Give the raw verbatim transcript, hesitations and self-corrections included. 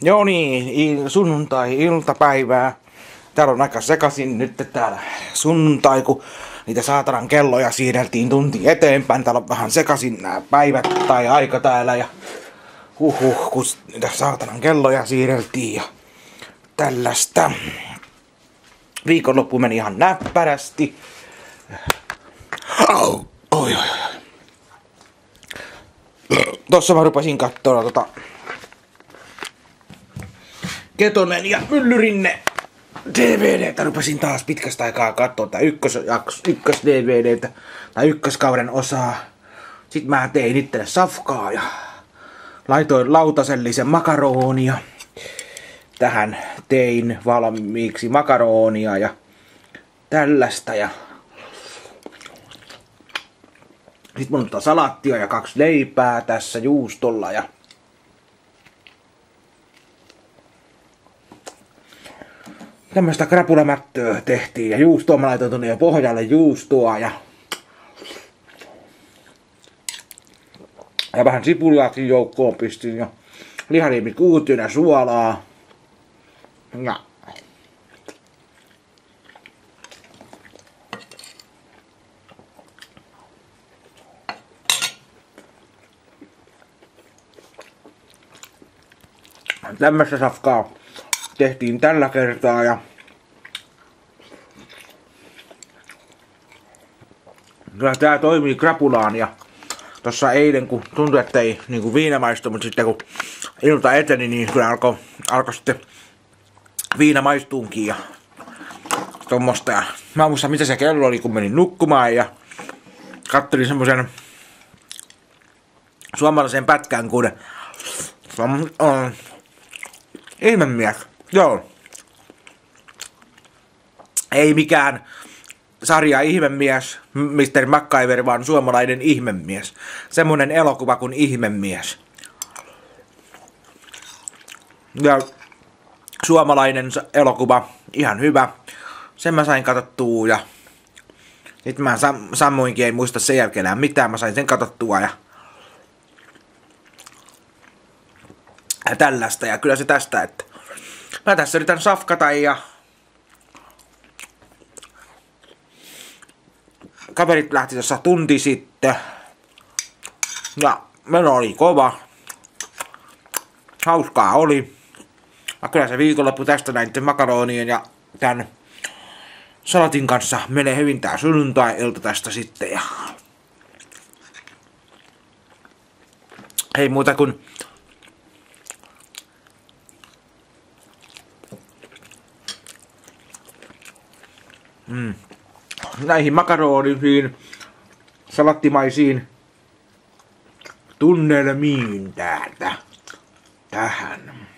Joo niin, sunnuntai-iltapäivää. Täällä on aika sekaisin nyt täällä sunnuntai, kun niitä saatanan kelloja siirreltiin tunti eteenpäin. Täällä on vähän sekaisin nämä päivät tai aika täällä ja huhhuh, kun niitä saatanan kelloja siirreltiin ja tällaista. Viikonloppu meni ihan näppärästi. Oi, oi, oi. Tossa mä rupesin katsoa tota Ketonen ja Myllyrinne D V D:tä. Rupesin taas pitkästä aikaa katsoa tää ykkös, ykkös D V D:tä tai ykköskauden osaa. Sitten mä tein itselle safkaa ja laitoin lautasellisen makaronia. Tähän tein valmiiksi makaronia ja tällaista ja sitten mulla on tota salaattia ja kaksi leipää tässä juustolla ja tämmöstä krapulamättöä tehtiin ja juustoa mä laitoin tonne jo pohjalle juustoa ja ja vähän sipulaakin joukkoon pistin ja lihaniemit kuutioon ja suolaa ja tämmöstä safkaa tehtiin tällä kertaa ja kyllä tää toimii krapulaan ja tossa eilen kun tuntui että ei niinku viina maistu, mutta sitten kun ilta eteni niin kyllä alkoi alko sitten viina maistuunkin ja tommosta ja mä muistan mitä se kello oli kun menin nukkumaan ja kattelin semmosen suomalaisen pätkän kun on, on ihmemies, joo. Ei mikään sarja ihmemies, mister MacGyver, vaan suomalainen ihmemies. Semmonen elokuva kuin Ihmemies. Ja suomalainen elokuva, ihan hyvä. Sen mä sain katsottua ja nyt mä sam sammuinkin, ei muista sen jälkeen enää mitään. Mä sain sen katsottua ja ja tällaista ja kyllä se tästä, että mä tässä yritän safkata ja kaverit lähti tuossa tunti sitten ja meno oli kova, hauskaa oli ja kyllä se viikonloppu tästä näiden makaronien ja tän salatin kanssa menee hyvin tää sunnuntai-ilta tästä sitten ja ei muuta kuin Mm. näihin makaronisiin, salattimaisiin tunnelmiin täältä tähän.